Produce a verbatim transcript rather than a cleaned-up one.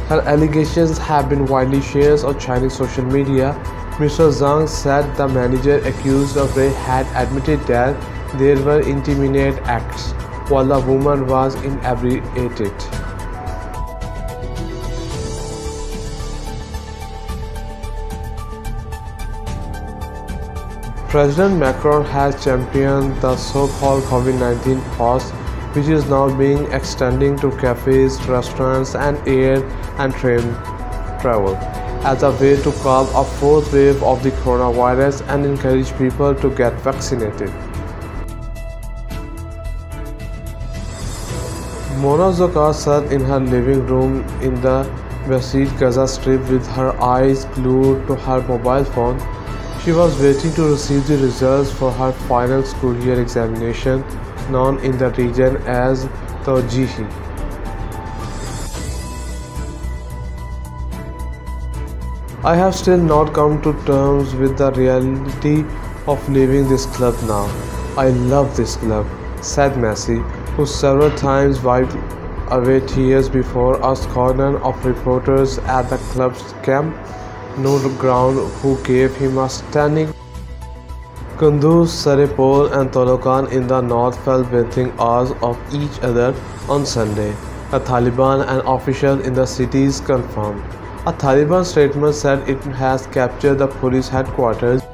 Her allegations have been widely shared on Chinese social media. Mister Zhang said the manager accused of rape had admitted that there were intimidate acts, while the woman was inebriated. President Macron has championed the so-called COVID nineteen pause, which is now being extended to cafes, restaurants, and air and train travel, as a way to curb a fourth wave of the coronavirus and encourage people to get vaccinated. Mona Zohar sat in her living room in the Besit Gaza Strip with her eyes glued to her mobile phone. She was waiting to receive the results for her final school year examination, known in the region as Tawjihi. I have still not come to terms with the reality of leaving this club now. I love this club, said Messi, who several times wiped away tears before a cordon of reporters at the club's Camp Nou ground who gave him a standing. Kunduz, Saripol and Tolokan in the north fell within hours of each other on Sunday, a Taliban and official in the cities confirmed. A Taliban statement said it has captured the police headquarters